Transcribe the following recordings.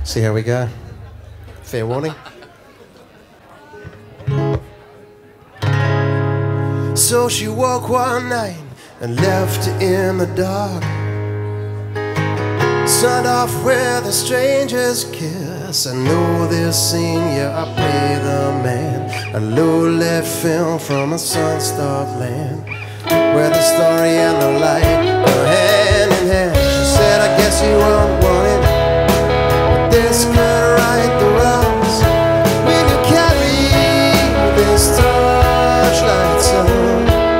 See how we go. Fair warning. So she woke one night and left in the dark. Signed off with a stranger's kiss. I know this scene, yeah, I play the man. A low-lit film from a sun-starved land, where the story and the light go hand in hand. She said, I guess you won't want it, but this could right the wrongs. Will you carry this torchlight song?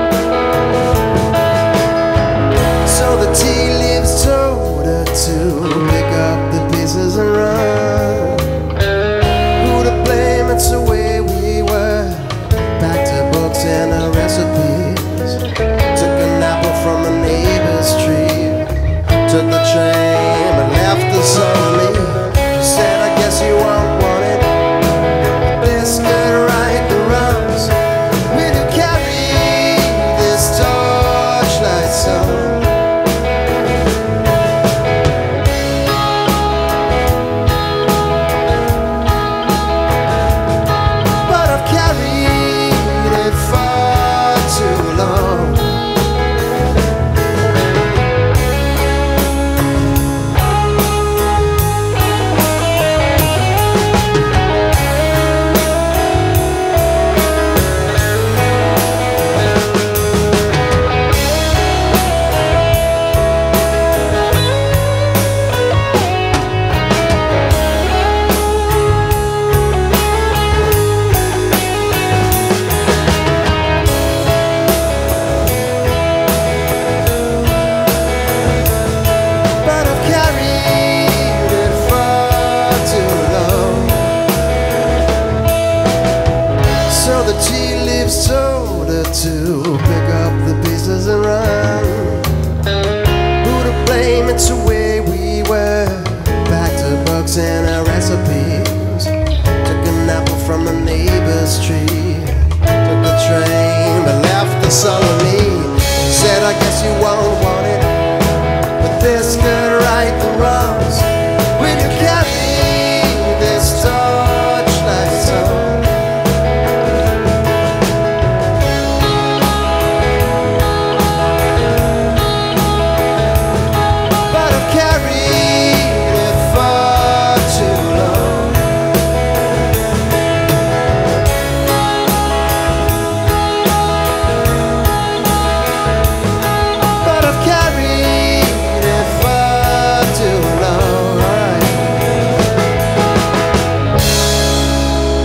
So the tea leaves told her to pick up the pieces and run. Who to blame? It's the way we were. Back to books and the recipes. Took an apple from the neighbor's tree. Took the train but left us only. She said, I guess you won't want it, but this could right the wrongs. Will you carry this torchlight song? To pick up the pieces and run. Who to blame? It's the way we were. Back to books and our recipes. Took an apple from the neighbor's tree. Took the train but left us all on me. She said, I guess you won't want it, but this could right the wrongs. Will you carry this torchlight song?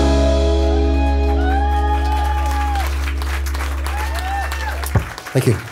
Thank you.